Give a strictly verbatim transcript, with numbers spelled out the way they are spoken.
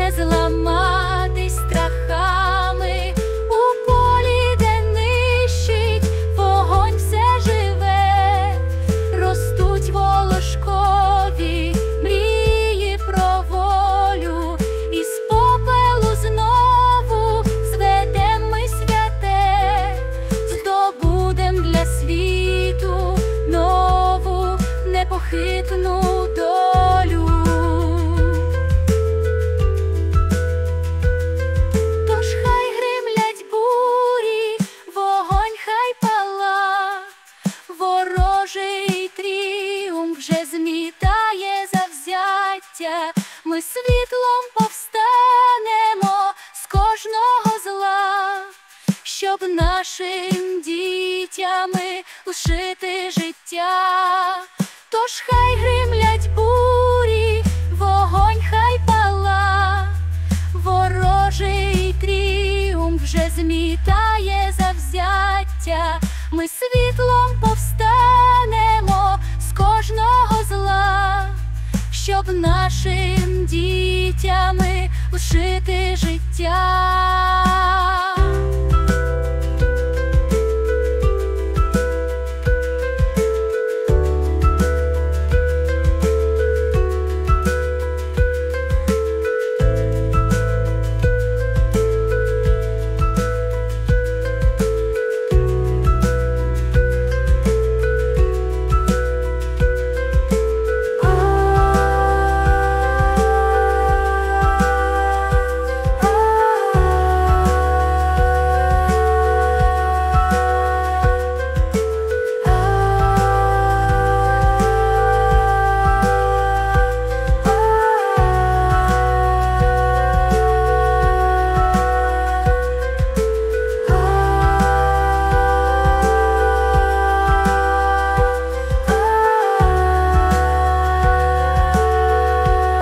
не зламатись страхами. У полі, де нищить вогонь все живе, ростуть волошкові мрії про волю, і з попелу знову зведем ми святе, здобудем для світу нову непохитну долю. Тож хай гримлять бурі, вогонь хай пала, ворожий тріумф вже змітає завзяття. Ми світлом повстанемо з кожного зла, щоб нашим дітям лишити життя. Тож хай гримлять бурі, вогонь хай пала, ворожий тріумф вже змітає завзяття. Ми світлом повстанемо з кожного зла, щоб нашим дітям лишити життя.